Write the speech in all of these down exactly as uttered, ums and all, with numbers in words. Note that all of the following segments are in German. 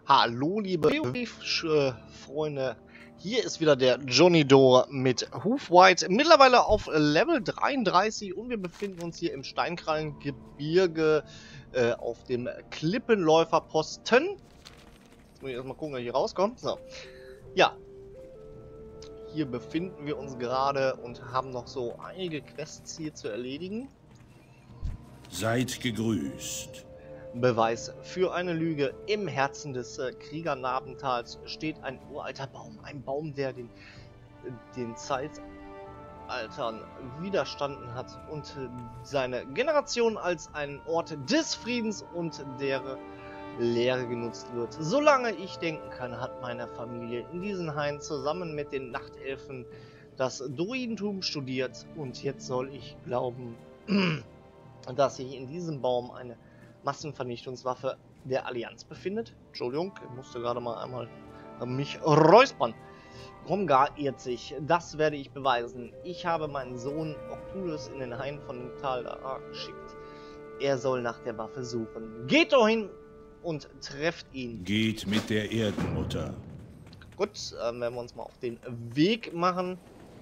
Hallo liebe WoW-Freunde, hier ist wieder der Johnny Doe mit Hufwhite, mittlerweile auf Level dreiunddreißig und wir befinden uns hier im Steinkrallengebirge äh, auf dem Klippenläuferposten. Jetzt muss ich erstmal gucken, ob ich hier rauskomme. So. Ja, hier befinden wir uns gerade und haben noch so einige Quests hier zu erledigen. Seid gegrüßt. Beweis für eine Lüge. Im Herzen des äh, Kriegernarbentals steht ein uralter Baum. Ein Baum, der den, den Zeitaltern widerstanden hat und äh, seine Generation als einen Ort des Friedens und der Lehre genutzt wird. Solange ich denken kann, hat meine Familie in diesen Hain zusammen mit den Nachtelfen das Druidentum studiert. Und jetzt soll ich glauben, dass sich in diesem Baum eine Massenvernichtungswaffe der Allianz befindet. Entschuldigung, ich musste gerade mal einmal mich räuspern. Gromgar irrt sich. Das werde ich beweisen. Ich habe meinen Sohn Octulus in den Hain von dem Tal da geschickt. Er soll nach der Waffe suchen. Geht doch hin und trefft ihn. Geht mit der Erdenmutter. Gut, äh, werden wir uns mal auf den Weg machen.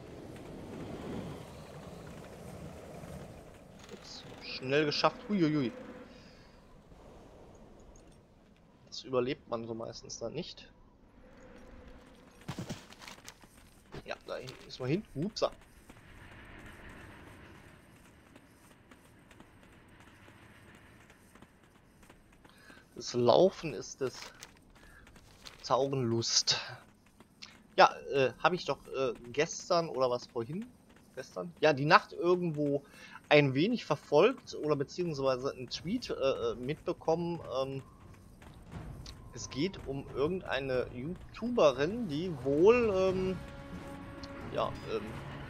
Jetzt schnell geschafft. Huiuiui. Das überlebt man so meistens dann nicht. Ja, da ist man hin. Upsa. Das Laufen ist das Taugenlust. Ja, äh, habe ich doch äh, gestern oder was vorhin? Gestern? Ja, die Nacht irgendwo ein wenig verfolgt oder beziehungsweise einen Tweet äh, mitbekommen. Ähm, Es geht um irgendeine YouTuberin, die wohl ähm, ja, ähm,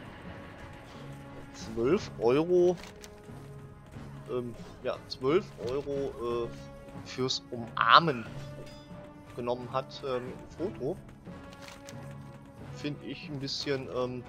zwölf Euro ähm, ja, zwölf Euro äh, fürs Umarmen genommen hat. Ähm, ein Foto. Finde ich ein bisschen ähm,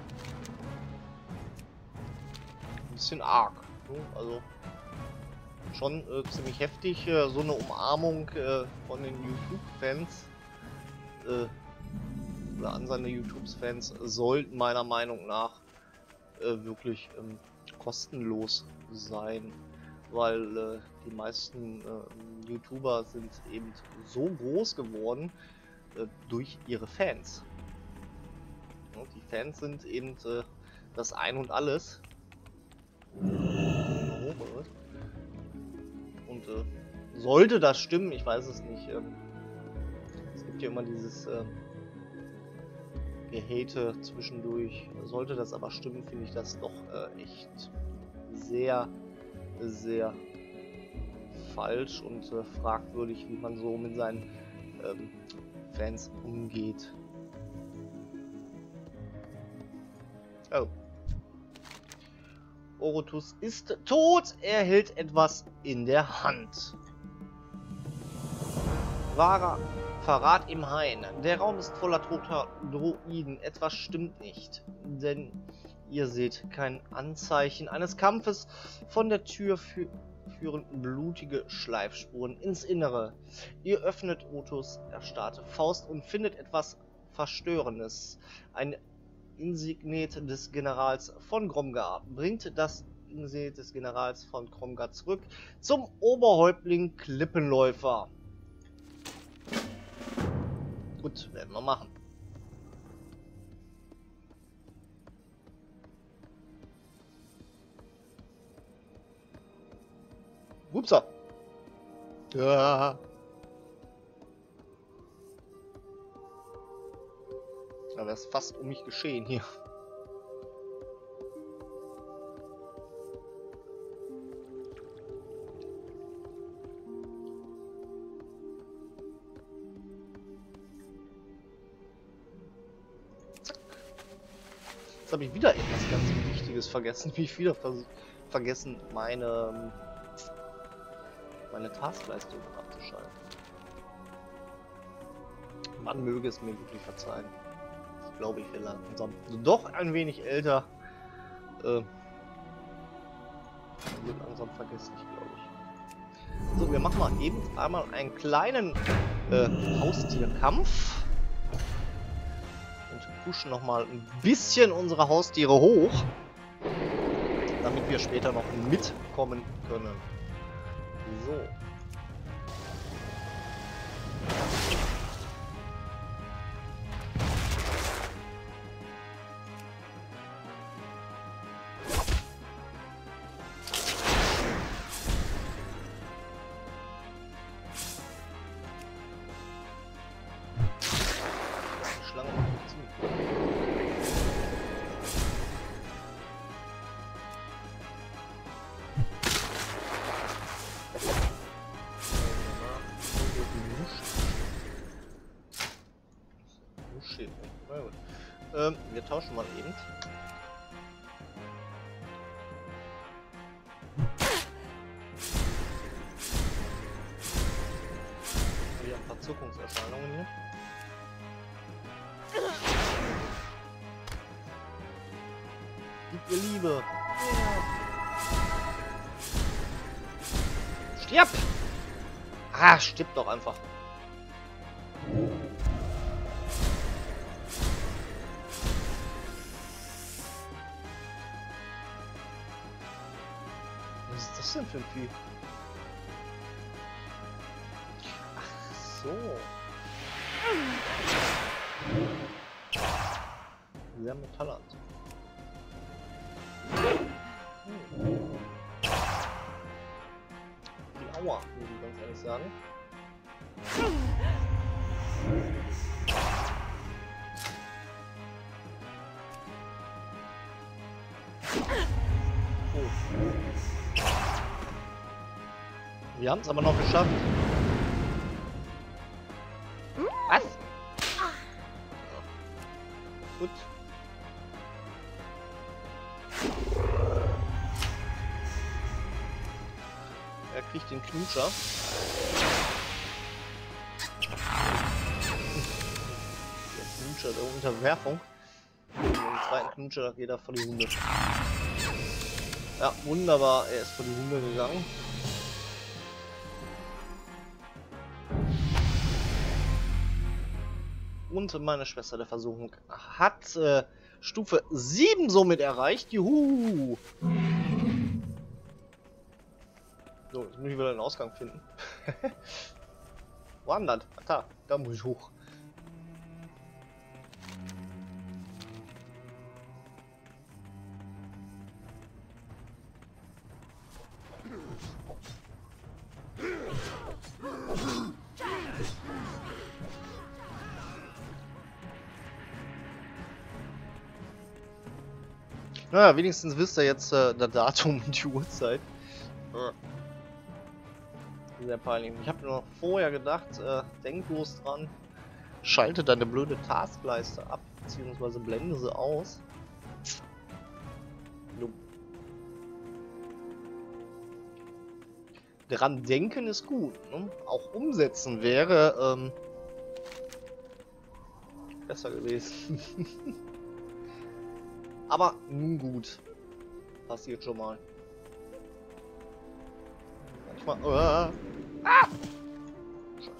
ein bisschen arg. Ne? Also schon äh, ziemlich heftig, äh, so eine Umarmung äh, von den YouTube-Fans äh, oder an seine YouTube-Fans sollten meiner Meinung nach äh, wirklich ähm, kostenlos sein, weil äh, die meisten äh, YouTuber sind eben so groß geworden äh, durch ihre Fans. Ja, die Fans sind eben äh, das Ein und Alles. Und äh, sollte das stimmen, ich weiß es nicht. Ähm, es gibt ja immer dieses äh, Gehate zwischendurch. Sollte das aber stimmen, finde ich das doch äh, echt sehr, sehr falsch und äh, fragwürdig, wie man so mit seinen ähm, Fans umgeht. Oh. Orotus ist tot, er hält etwas in der Hand. Wahrer Verrat im Hain. Der Raum ist voller toter Droiden. Etwas stimmt nicht, denn ihr seht kein Anzeichen eines Kampfes. Von der Tür fü führen blutige Schleifspuren ins Innere. Ihr öffnet Otos erstarrte Faust und findet etwas Verstörendes. Ein Insignet des Generals von Gromgar. Bringt das Insignet des Generals von Gromgar zurück zum Oberhäuptling Klippenläufer. Gut, werden wir machen. Upsa. Ja. Da wäre es fast um mich geschehen hier. Zack. Jetzt habe ich wieder etwas ganz Wichtiges vergessen. Wie ich wieder vers vergessen, meine meine Taskleistung abzuschalten. Man möge es mir wirklich verzeihen. Ich glaube, ich werde langsam doch ein wenig älter. Äh, wird langsam vergesslich, glaube ich. So, wir machen mal eben einmal einen kleinen äh, Haustierkampf. Und pushen nochmal ein bisschen unsere Haustiere hoch, damit wir später noch mitkommen können. So. Ähm, wir tauschen mal eben. Wir haben ein paar Zuckungserscheinungen hier. Gib mir Liebe. Stirb! Ah, stirb doch einfach. Was ist das denn für ein Vieh? Ach so. Sehr Metallanzug. Hm. Die Aua, muss ich ganz ehrlich sagen. Oh. Wir haben es aber noch geschafft. Was? Gut. Er kriegt den Knutscher. Der Knutscher der Unterwerfung. Und den zweiten Knutscher geht er vor die Hunde. Ja, wunderbar. Er ist vor die Hunde gegangen. Und meine Schwester der Versuchung hat äh, Stufe sieben somit erreicht. Juhu! So, jetzt muss ich wieder einen Ausgang finden. Wo war das? Ach, da, da muss ich hoch. Naja, wenigstens wisst ihr jetzt äh, das Datum und die Uhrzeit. Ja. Sehr peinlich. Ich habe nur vorher gedacht, äh, denk bloß dran, schalte deine blöde Taskleiste ab, beziehungsweise blende sie aus. Dumm. Dran denken ist gut, ne? Auch umsetzen wäre ähm, besser gewesen. Aber nun gut. Passiert schon mal. Manchmal. Uh, ah! Scheiße.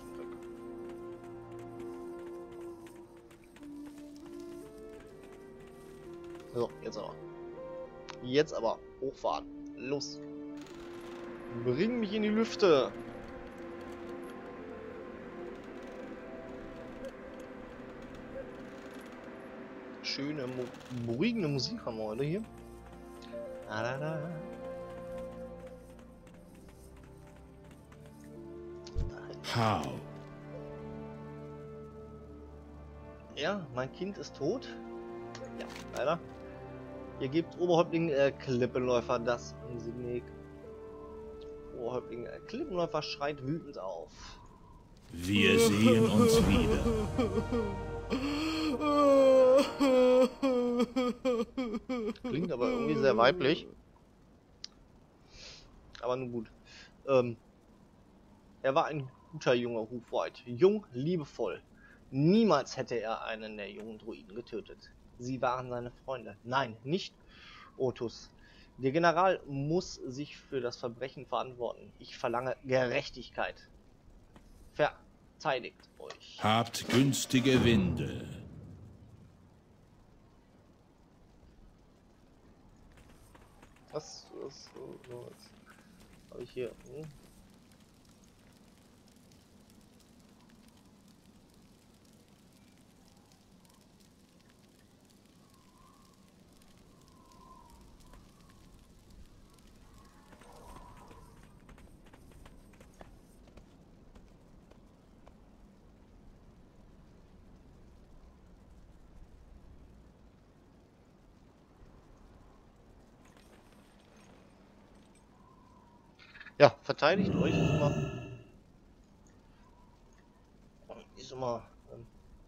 So, jetzt aber. Jetzt aber. Hochfahren. Los. Bring mich in die Lüfte. Schöne, beruhigende Musik haben wir heute hier. Da, da, da. How? Ja, mein Kind ist tot. Ja, leider. Ihr gebt Oberhäuptling äh, Klippenläufer das Signet. Oberhäuptling äh, Klippenläufer schreit wütend auf. Wir sehen uns wieder. Klingt aber irgendwie sehr weiblich. Aber nun gut. Ähm, er war ein guter junger Hufweit. Jung, liebevoll. Niemals hätte er einen der jungen Druiden getötet. Sie waren seine Freunde. Nein, nicht Otus. Der General muss sich für das Verbrechen verantworten. Ich verlange Gerechtigkeit. verteidigt euch. Habt günstige Winde. Was, was, so, so, jetzt habe ich hier. Hm. Ja, verteidigt euch ist immer. Ist immer. Ähm,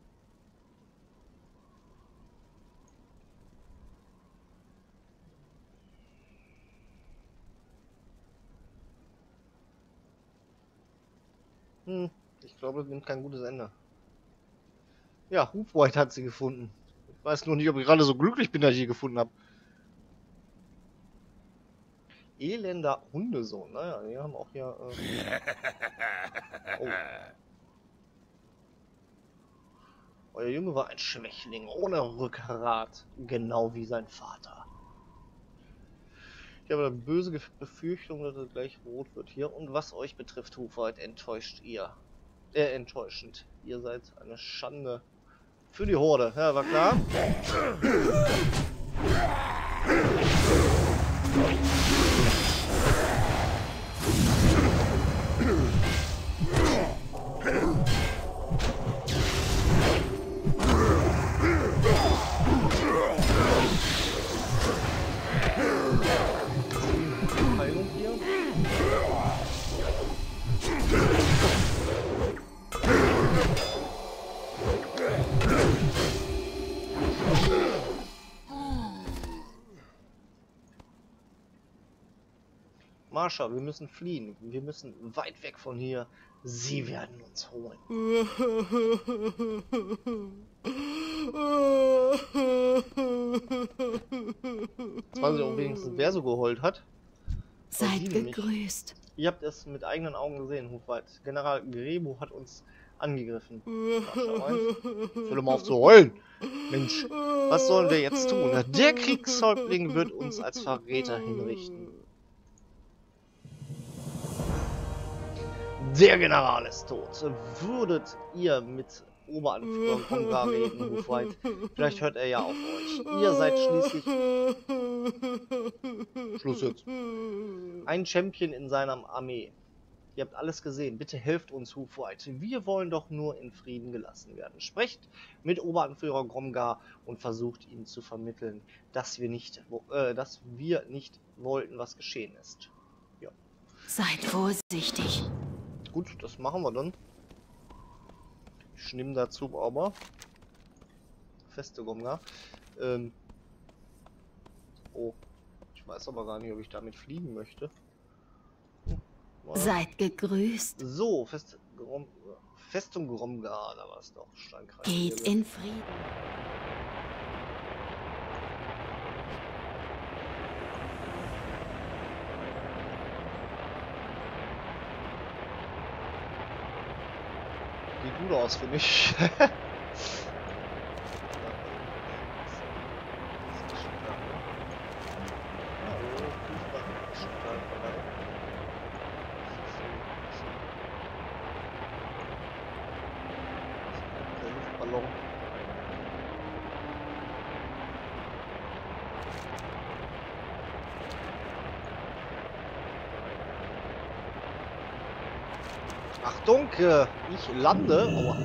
hm, ich glaube, es nimmt kein gutes Ende. Ja, Hufwhite hat sie gefunden. Ich weiß nur nicht, ob ich gerade so glücklich bin, dass ich sie gefunden habe. Elender Hundesohn, naja, die haben auch hier. Äh... Oh. Euer Junge war ein Schwächling ohne Rückgrat, genau wie sein Vater. Ich habe eine böse Befürchtung, dass es gleich rot wird hier. Und was euch betrifft, Hufwhite, enttäuscht ihr. Äh, enttäuschend. Ihr seid eine Schande für die Horde. Ja, war klar. Heilung hier. Marsha, wir müssen fliehen. Wir müssen weit weg von hier. Sie werden uns holen. Jetzt weiß ich auch wenigstens, wer so geheult hat. Seid gegrüßt. Ihr habt es mit eigenen Augen gesehen, Hufwhite. General Grebo hat uns angegriffen. Hör mal auf zu heulen. Mensch, was sollen wir jetzt tun? Der Kriegshäuptling wird uns als Verräter hinrichten. Der General ist tot. Würdet ihr mit Oberanführer Gromgar reden, Hufwhite? Vielleicht hört er ja auf euch. Ihr seid schließlich... Schluss jetzt. Ein Champion in seiner Armee. Ihr habt alles gesehen. Bitte helft uns, Hufwhite. Wir wollen doch nur in Frieden gelassen werden. Sprecht mit Oberanführer Gromgar und versucht ihm zu vermitteln, dass wir nicht, äh, dass wir nicht wollten, was geschehen ist. Ja. Seid vorsichtig. Gut, das machen wir dann. Ich nehme dazu aber feste Gromgar. Ähm oh, ich weiß aber gar nicht, ob ich damit fliegen möchte. Hm, seid gegrüßt. So, Fest, Grom, Festung Gromgar, da war es doch. Steinkreis. Geht in Frieden. Sieht gut aus, finde ich. Achtung, ich lande. Aua.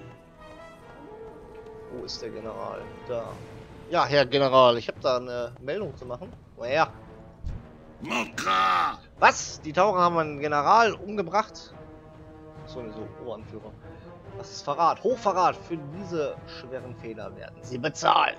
Wo ist der General? Da. Ja, Herr General, ich habe da eine Meldung zu machen. Woher? Mokra! Was? Die Taucher haben einen General umgebracht? So, so, Oberanführer. Das ist Verrat. Hochverrat. Für diese schweren Fehler werden Sie bezahlen.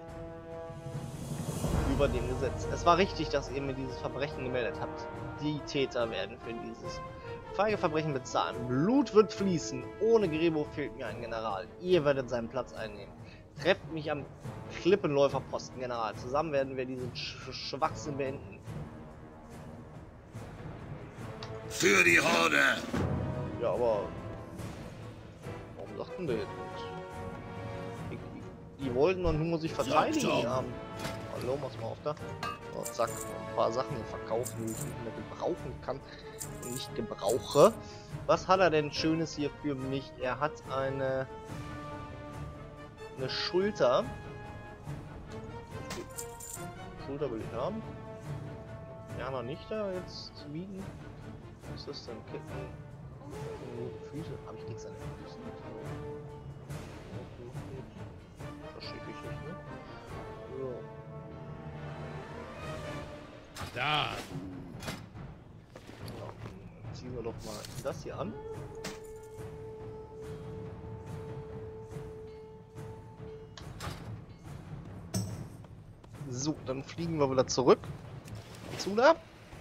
Über dem Gesetz. Es war richtig, dass ihr mir dieses Verbrechen gemeldet habt. Die Täter werden für dieses feige Verbrechen bezahlen. Blut wird fließen. Ohne Grebo fehlt mir ein General. Ihr werdet seinen Platz einnehmen. Trefft mich am Klippenläuferposten, General. Zusammen werden wir diesen Sch Schwachsinn beenden. Für die Horde! Ja, aber... machen wir jetzt? Die, die wollten doch nur sich verteidigen haben. Hallo, mach's mal auf da. So, zack, ein paar Sachen verkaufen, die ich nicht mehr gebrauchen kann. Nicht gebrauche. Was hat er denn Schönes hier für mich? Er hat eine... eine Schulter. Schulter will ich haben. Ja, noch nicht da jetzt wiegen. Was ist das denn? Ketten. Füße. Habe ich nichts an den Füßen? Verschicke ich nicht, ne? So. Da. Ja, ziehen wir doch mal das hier an. So, dann fliegen wir wieder zurück. Zu da.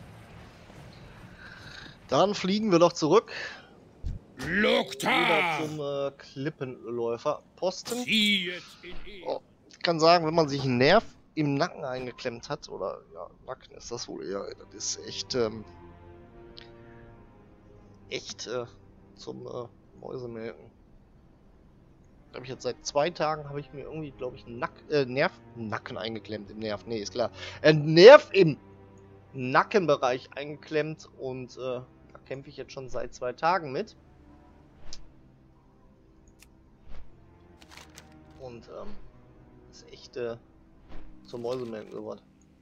Dann fliegen wir doch zurück. Wieder zum äh, Klippenläuferposten. Oh, ich kann sagen, wenn man sich einen Nerv im Nacken eingeklemmt hat, oder ja, Nacken ist das wohl eher, das ist echt, ähm, echt äh, zum äh, Mäusemelken. Da habe ich jetzt seit zwei Tagen, habe ich mir irgendwie, glaube ich, einen Nack, äh, Nerv im Nacken eingeklemmt, im Nerv, nee, ist klar. Ein Nerv im Nackenbereich eingeklemmt und äh, da kämpfe ich jetzt schon seit zwei Tagen mit. Und ähm, ist echt äh, zum Mäusemelken geworden.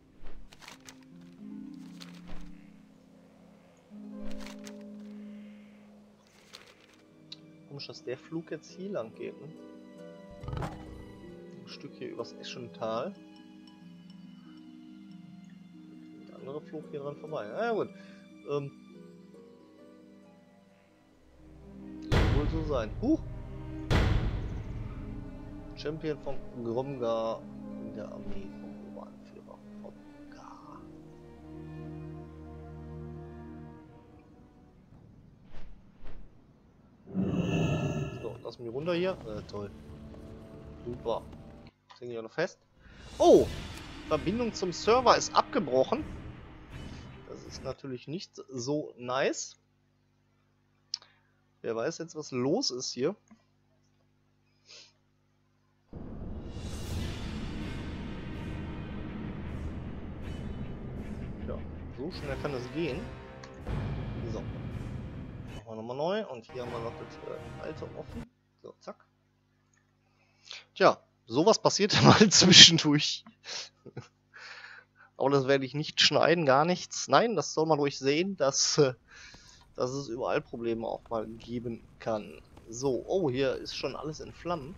Komisch, dass der Flug jetzt hier lang geht, ne? Ein Stück hier übers Eschental. Der andere Flug hier dran vorbei. Na ja, gut. Ähm, wird wohl so sein. Huch! Champion von Gromgar in der Armee vom Oberanführer von Gar. So, lassen wir runter hier. Äh, toll. Super. Sind wir noch fest? Oh! Verbindung zum Server ist abgebrochen. Das ist natürlich nicht so nice. Wer weiß jetzt, was los ist hier. Ja, so schnell kann das gehen. So. Machen wir nochmal neu. Und hier haben wir noch das äh, alte offen. So, zack. Tja, sowas passiert mal zwischendurch. Aber das werde ich nicht schneiden, gar nichts. Nein, das soll man ruhig sehen, dass, äh, dass es überall Probleme auch mal geben kann. So, oh, hier ist schon alles in Flammen.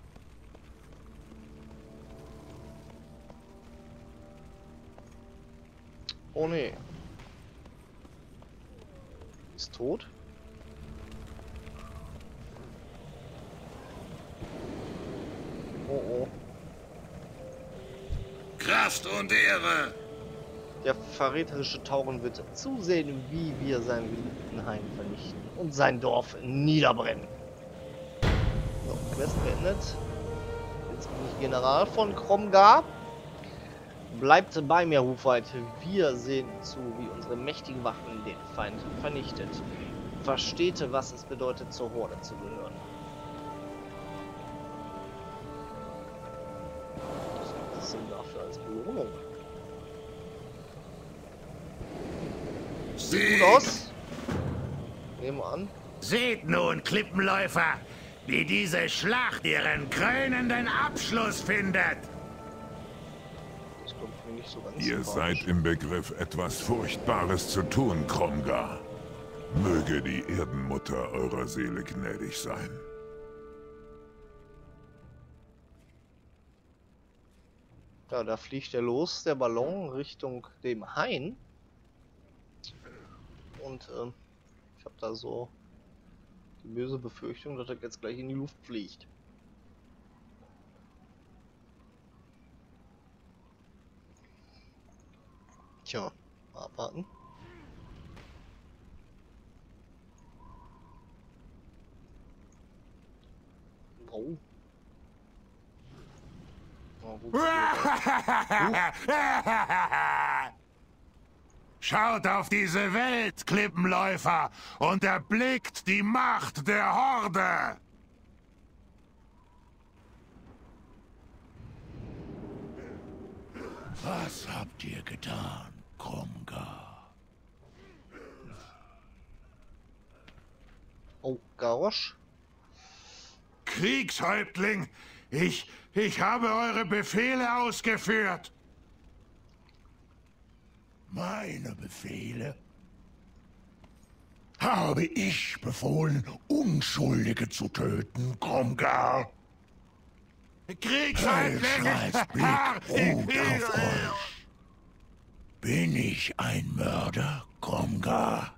Oh nee. Ist tot. Oh oh. Kraft und Ehre. Der verräterische Tauren wird zusehen, wie wir seinen geliebten Heim vernichten und sein Dorf niederbrennen. So, Quest beendet. Jetzt bin ich General von Gromgar. Bleibt bei mir, Hufwald. Wir sehen zu, wie unsere mächtigen Waffen den Feind vernichtet. Versteht, was es bedeutet, zur Horde zu gehören. Was ist denn dafür als Belohnung? Sieht gut aus. Nehmen wir an. Seht nun, Klippenläufer, wie diese Schlacht ihren krönenden Abschluss findet. Das kommt mir nicht so ganz Ihr sympathisch. seid im Begriff, etwas Furchtbares zu tun, Gromgar. Möge die Erdenmutter eurer Seele gnädig sein. Ja, da fliegt er los, der Ballon, Richtung dem Hain. Und ähm, ich habe da so die böse Befürchtung, dass er jetzt gleich in die Luft fliegt. Tja, mal abwarten. Oh. Oh, gut. Schaut auf diese Welt, Klippenläufer, und erblickt die Macht der Horde. Was habt ihr getan, Kromgar? Oh, Garrosh. Kriegshäuptling, ich, ich habe eure Befehle ausgeführt. Meine Befehle? Habe ich befohlen, Unschuldige zu töten, Kromgar? Kriegshäuptling! Blick ruht auf euch. Bin ich ein Mörder, Kromgar?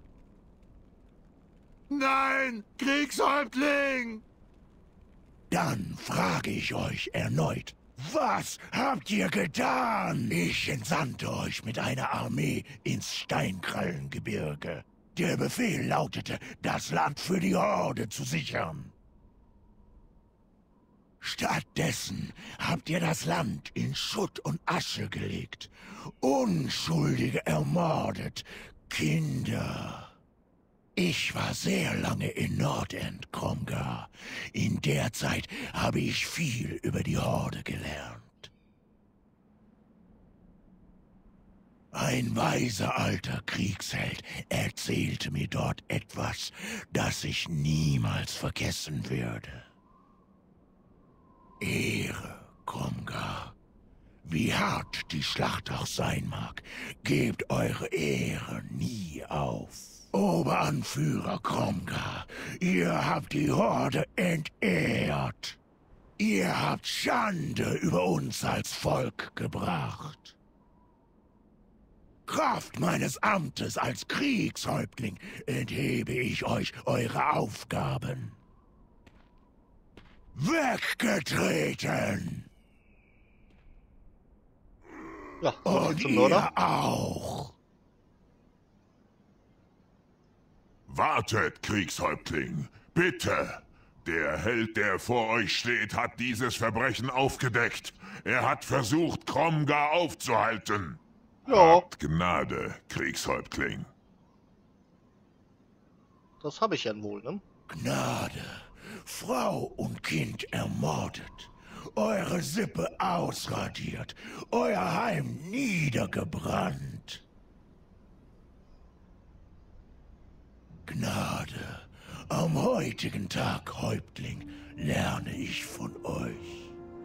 Nein, Kriegshäuptling! Dann frage ich euch erneut, was habt ihr getan? Ich entsandte euch mit einer Armee ins Steinkrallengebirge. Der Befehl lautete, das Land für die Horde zu sichern. Stattdessen habt ihr das Land in Schutt und Asche gelegt, Unschuldige ermordet, Kinder. Ich war sehr lange in Nordend, Kromgar. In der Zeit habe ich viel über die Horde gelernt. Ein weiser alter Kriegsheld erzählte mir dort etwas, das ich niemals vergessen würde. Ehre, Kromgar. Wie hart die Schlacht auch sein mag, gebt eure Ehre nie auf. Oberanführer Kromgar, ihr habt die Horde entehrt. Ihr habt Schande über uns als Volk gebracht. Kraft meines Amtes als Kriegshäuptling enthebe ich euch eure Aufgaben. Weggetreten! Ja, Und zum ihr Mörder. auch. Wartet, Kriegshäuptling, bitte! Der Held, der vor euch steht, hat dieses Verbrechen aufgedeckt. Er hat versucht, Kromgar aufzuhalten. Ja, Habt Gnade, Kriegshäuptling. das habe ich ja wohl, ne? Gnade, Frau und Kind ermordet, eure Sippe ausradiert, euer Heim niedergebrannt. Gnade, am heutigen Tag, Häuptling, lerne ich von euch.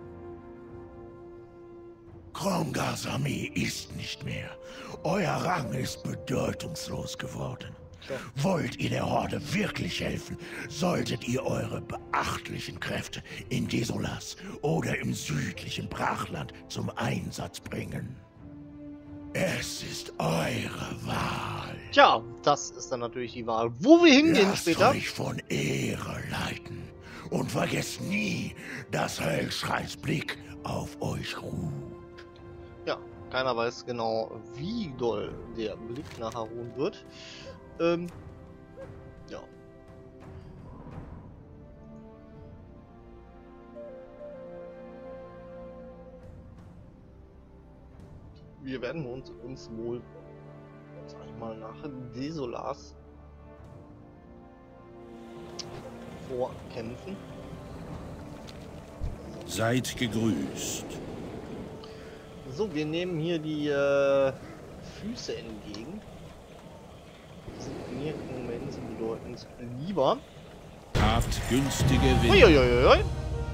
Kromgars Armee ist nicht mehr. Euer Rang ist bedeutungslos geworden. Ja. Wollt ihr der Horde wirklich helfen, solltet ihr eure beachtlichen Kräfte in Desolas oder im südlichen Brachland zum Einsatz bringen. Es ist eure Wahl. Tja, das ist dann natürlich die Wahl. Wo wir hingehen Lasst später. euch von Ehre leiten und vergesst nie, dass Hölschreis Blick auf euch ruht. Ja, keiner weiß genau, wie doll der Blick nachher ruhen wird. Ähm, ja. Wir werden uns, uns wohl, sag ich mal, nach Desolas vorkämpfen. Seid gegrüßt. So, wir nehmen hier die äh, Füße entgegen. Die sind mir im Moment bedeutend lieber. Habt günstige Winde. Uiuiuiui.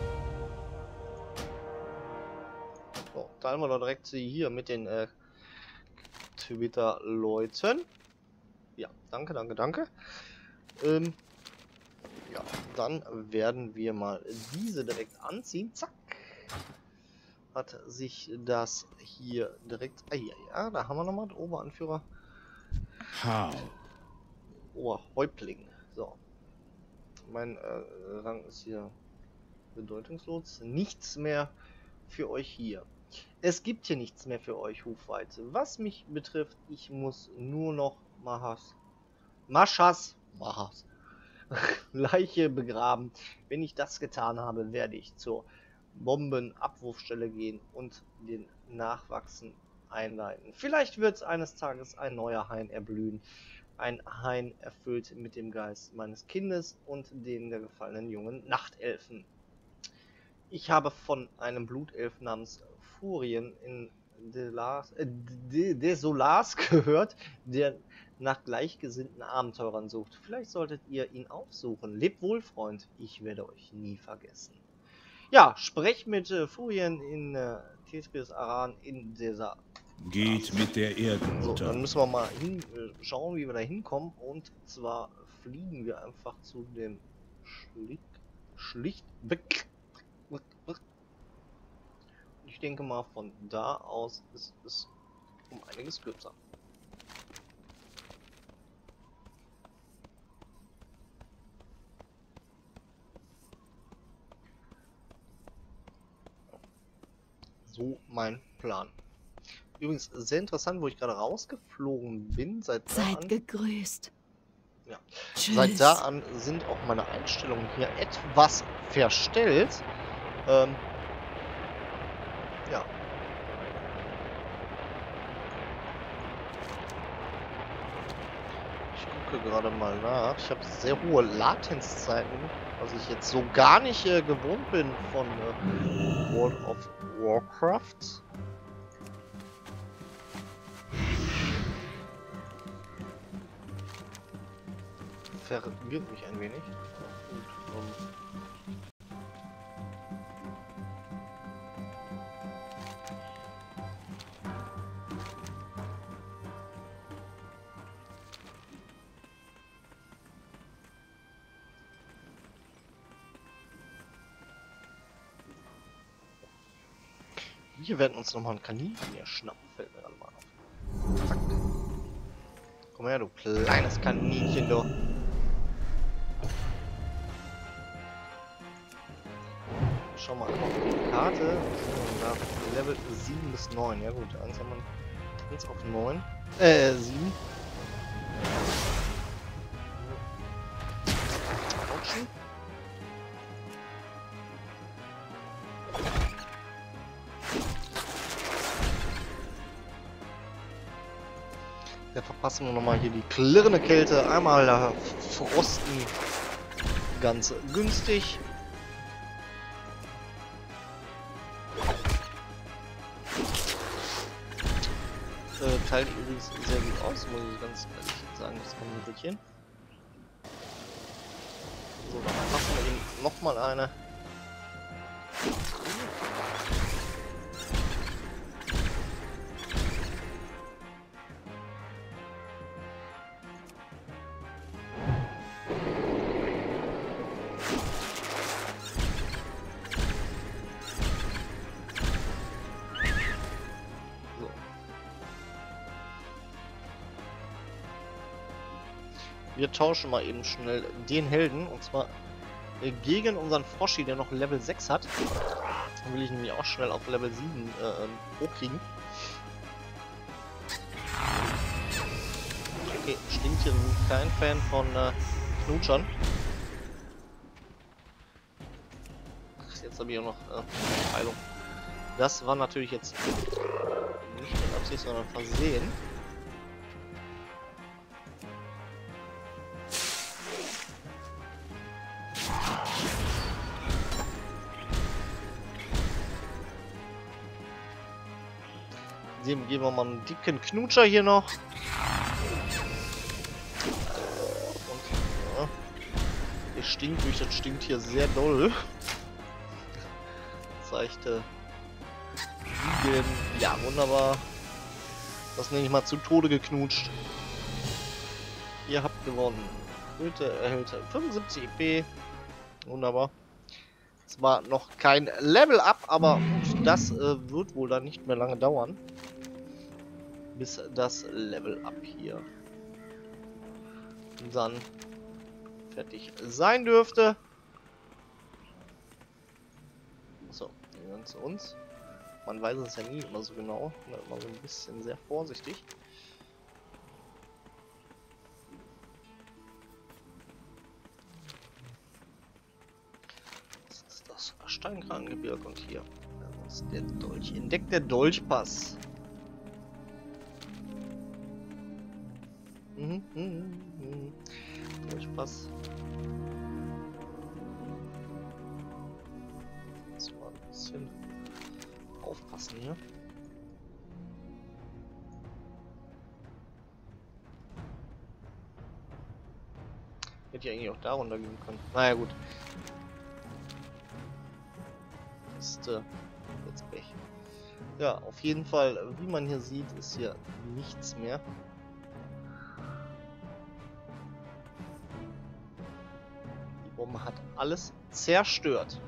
So, teilen wir doch direkt sie hier mit den äh, Twitter-Leuten. Ja, danke, danke, danke. Ähm, ja, dann werden wir mal diese direkt anziehen. Zack. Hat sich das hier direkt... Ah, ja, ja, da haben wir nochmal den Oberanführer. How. Oberhäuptling. So. Mein äh, Rang ist hier bedeutungslos. Nichts mehr für euch hier. Es gibt hier nichts mehr für euch, Hufweite. Was mich betrifft, ich muss nur noch Mahas... Maschas... Mahas... Leiche begraben. Wenn ich das getan habe, werde ich zur Bombenabwurfstelle gehen und den Nachwachsen einleiten. Vielleicht wird eines Tages ein neuer Hain erblühen. Ein Hain erfüllt mit dem Geist meines Kindes und den der gefallenen jungen Nachtelfen. Ich habe von einem Blutelf namens Furien in Delas, äh, De Desolars gehört, der nach gleichgesinnten Abenteurern sucht. Vielleicht solltet ihr ihn aufsuchen. Lebt wohl, Freund. Ich werde euch nie vergessen. Ja, sprecht mit äh, Furien in äh, Tespis Aran in dieser... Geht mit der So, Erdenmutter. dann müssen wir mal hin, äh, schauen, wie wir da hinkommen. Und zwar fliegen wir einfach zu dem Schlicht... Schlicht... Ich denke mal, von da aus ist es um einiges kürzer. So mein Plan. Übrigens sehr interessant, wo ich gerade rausgeflogen bin. Seit da Seid an, gegrüßt. ja, Tschüss. seit da an sind auch meine Einstellungen hier etwas verstellt. Ähm, ja. Ich gucke gerade mal nach. Ich habe sehr hohe Latenzzeiten, was ich jetzt so gar nicht äh, gewohnt bin von äh, World of Warcraft. Verwirrt mich ein wenig. Und, um Wir werden uns nochmal ein Kaninchen hier schnappen, fällt mir dann mal auf. Zack. Komm her, du kleines Kaninchen, du. Schau mal auf die Karte. Nach Level sieben bis neun. Ja gut, eins haben wir jetzt auf neun. Äh, sieben. Autschen. Da verpassen wir nochmal hier die klirrende Kälte. Einmal äh, frosten. Ganz günstig. Äh, teilt übrigens sehr gut aus, muss ich ganz ehrlich sagen, das Kaninchen. So, dann passen wir ihm nochmal eine. Wir tauschen mal eben schnell den Helden, und zwar äh, gegen unseren Froschi, der noch Level sechs hat. Dann will ich nämlich auch schnell auf Level sieben äh, hochkriegen. Okay, Stinktiere sind kein Fan von äh, Knutschern. Ach, jetzt habe ich auch noch äh, Heilung. Das war natürlich jetzt nicht mit Absicht, sondern Versehen. Dem geben wir mal einen dicken Knutscher hier noch. Und ja, der stinkt durch, das stinkt hier sehr doll. Seichte Wiegen. Ja, wunderbar. Das nenne ich mal zu Tode geknutscht. Ihr habt gewonnen. Goethe erhält fünfundsiebzig E P. Wunderbar. Zwar noch kein Level Up, aber das äh, wird wohl dann nicht mehr lange dauern, bis das Level Up hier dann fertig sein dürfte. So, wir gehören zu uns. Man weiß es ja nie immer so genau, immer so ein bisschen sehr vorsichtig. Das ist das Steinkragengebirge und hier ist der Dolch. Entdeckt der Dolchpass. Mhm, mhm, mhm. Dolchpass. Muss mal ein bisschen aufpassen hier. Hätte ich eigentlich auch darunter gehen können. Naja, gut. Ist äh, jetzt Pech. Ja, auf jeden Fall, wie man hier sieht, ist hier nichts mehr. Die Bombe hat alles zerstört.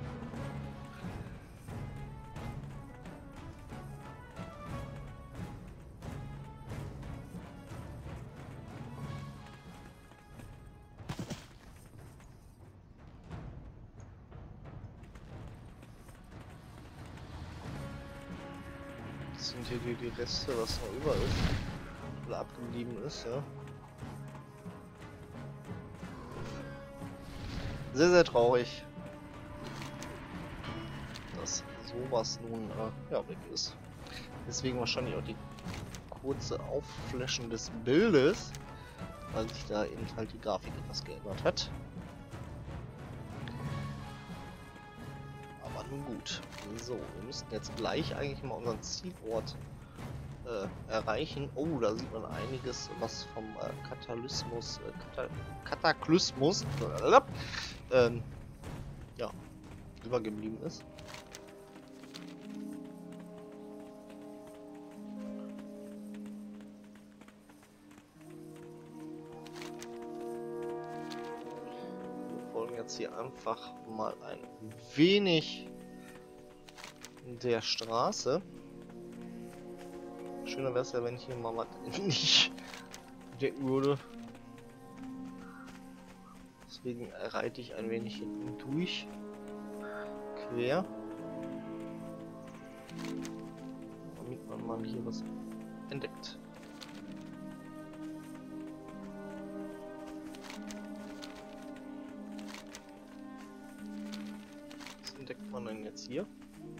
Das sind hier die, die Reste, was noch über ist. Oder abgeblieben ist, ja. Sehr, sehr traurig, dass sowas nun äh, ja, weg ist. Deswegen wahrscheinlich auch die kurze Aufflaschen des Bildes, weil sich da eben halt die Grafik etwas geändert hat. Aber nun gut. So, wir müssten jetzt gleich eigentlich mal unseren Zielort äh, erreichen. Oh, da sieht man einiges, was vom äh, Kataklysmus, äh, Kata Kataklysmus, äh, ähm, ja, übergeblieben ist. Wir folgen jetzt hier einfach mal ein wenig der Straße. Schöner wäre es ja, wenn ich hier mal was nicht entdecken würde. Deswegen reite ich ein wenig hinten durch. Quer. Damit man mal hier was entdeckt. Was entdeckt man denn jetzt hier?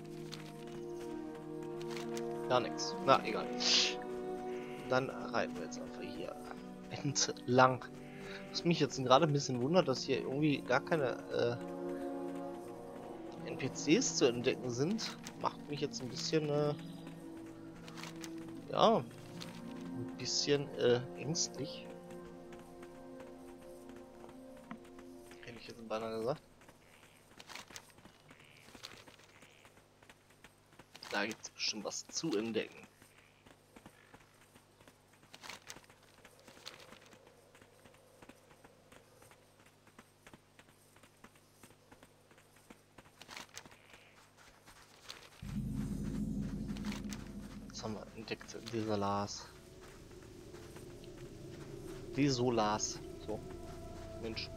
Gar nichts. Na, egal. Dann reiten wir jetzt einfach hier entlang. Was mich jetzt gerade ein bisschen wundert, dass hier irgendwie gar keine äh, N P Cs zu entdecken sind, macht mich jetzt ein bisschen, äh, ja, ein bisschen äh, ängstlich. Hätte ich jetzt beinahe gesagt. Da gibt es bestimmt was zu entdecken. Was haben wir entdeckt? Desolas. Desolas. So. Mensch.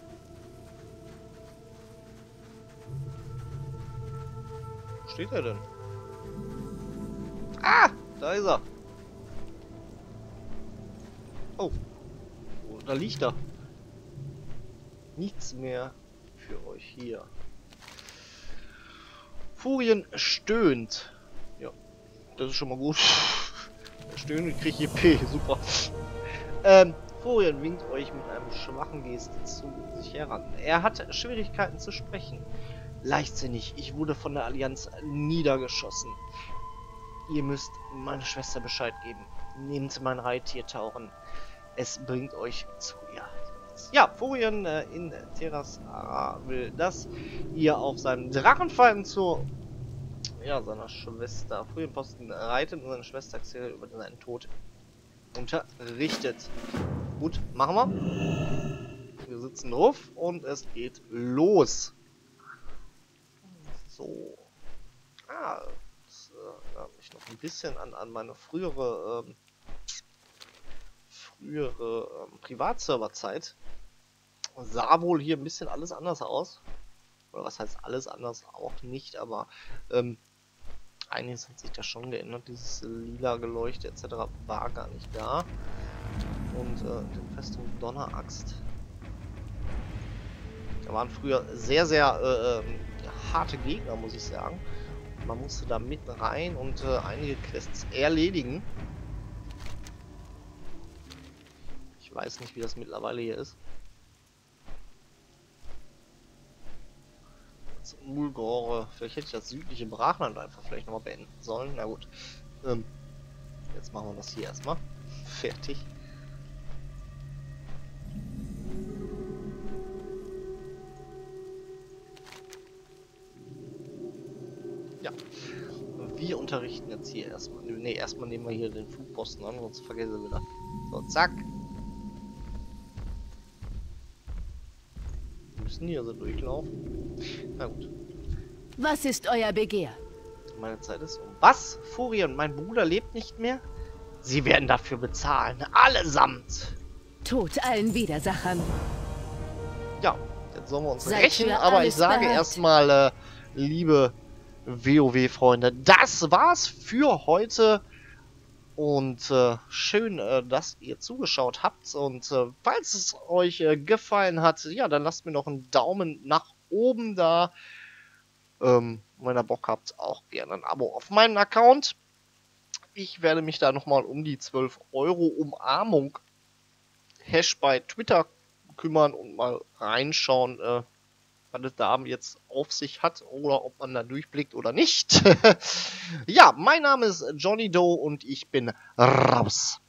Wo steht er denn? Ah! Da ist er. Oh. Oh, da liegt er. Nichts mehr für euch hier. Furien stöhnt. Ja. Das ist schon mal gut. Er stöhnt und kriegt E P. Super. Ähm, Furien winkt euch mit einem schwachen Gest zu sich heran. Er hat Schwierigkeiten zu sprechen. Leichtsinnig. Ich wurde von der Allianz niedergeschossen. Ihr müsst meine Schwester Bescheid geben. Nehmt mein Reittier tauchen. Es bringt euch zu ihr. Ja, Furien äh, in Terras will, dass ihr auf seinem Drachenfalken zu ja, seiner Schwester Furienposten reitet und seine Schwester Xel über seinen Tod unterrichtet. Gut, machen wir. Wir sitzen drauf und es geht los. So. Ah, das äh, erinnert mich noch ein bisschen an, an meine frühere ähm, frühere ähm, Privatserverzeit. Sah wohl hier ein bisschen alles anders aus. Oder was heißt alles anders? Auch nicht, aber ähm, einiges hat sich da schon geändert. Dieses lila Geleuchte et cetera war gar nicht da. Und äh, die Festung Donneraxt. Da waren früher sehr, sehr äh, äh, harte Gegner, muss ich sagen. Man musste da mit rein und äh, einige Quests erledigen. Ich weiß nicht, wie das mittlerweile hier ist. Das Mulgore. Vielleicht hätte ich das südliche Brachland einfach vielleicht nochmal beenden sollen. Na gut. Ähm, jetzt machen wir das hier erstmal. Fertig. Ja. Wir unterrichten jetzt hier erstmal. Ne, erstmal nehmen wir hier den Flugposten an, sonst vergessen wir wieder. So, zack. Wir müssen hier so durchlaufen. Na gut. Was ist euer Begehr? Meine Zeit ist um. Was? Furion, mein Bruder lebt nicht mehr? Sie werden dafür bezahlen. Allesamt. Tod allen Widersachern. Ja, jetzt sollen wir uns Seid rächen, für aber ich alles sage bereit. erstmal, äh, liebe WoW-Freunde, das war's für heute. Und äh, schön, äh, dass ihr zugeschaut habt. Und äh, falls es euch äh, gefallen hat, ja, dann lasst mir noch einen Daumen nach oben da. Ähm, wenn ihr Bock habt, auch gerne ein Abo auf meinen Account. Ich werde mich da nochmal um die zwölf Euro Umarmung Hash bei Twitter kümmern und mal reinschauen, äh, was es da jetzt auf sich hat oder ob man da durchblickt oder nicht. Ja, mein Name ist Johnny Doe und ich bin raus.